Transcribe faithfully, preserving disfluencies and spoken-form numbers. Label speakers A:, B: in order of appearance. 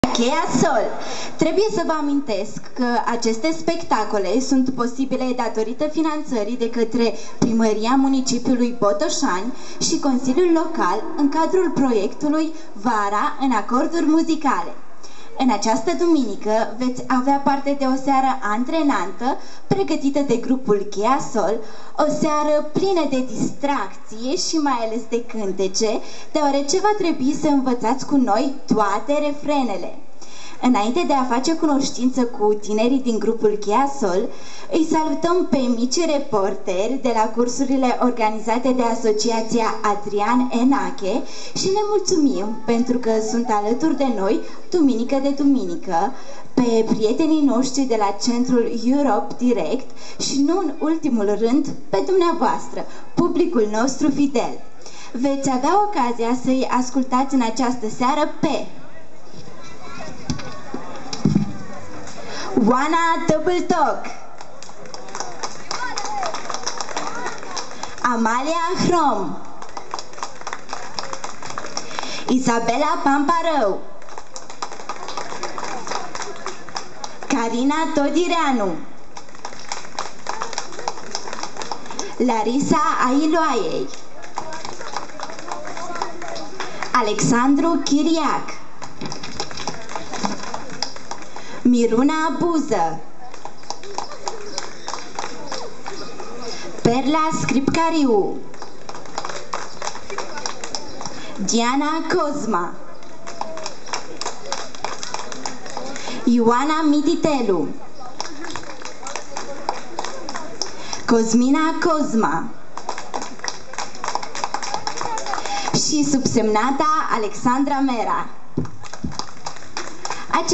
A: Cheia Sol. Trebuie să vă amintesc că aceste spectacole sunt posibile datorită finanțării de către Primăria Municipiului Botoșani și Consiliul Local în cadrul proiectului Vara în acorduri muzicale. În această duminică veți avea parte de o seară antrenantă pregătită de grupul Cheia Sol, o seară plină de distracție și mai ales de cântece, deoarece va trebui să învățați cu noi toate refrenele. Înainte de a face cunoștință cu tinerii din grupul Cheia Sol, îi salutăm pe mici reporteri de la cursurile organizate de Asociația Adrian Enache și ne mulțumim pentru că sunt alături de noi duminică de duminică, pe prietenii noștri de la Centrul Europe Direct și nu în ultimul rând pe dumneavoastră, publicul nostru fidel. Veți avea ocazia să-i ascultați în această seară pe Oana Double Talk, Amalia Hrom, Isabela Pamparău, Carina Todireanu, Larisa Ailoaiei, Alexandru Chiriac, Miruna Buză, Perla Scripcariu, Diana Cosma, Ioana Mititelu, Cosmina Cosma și subsemnata Alexandra Mera.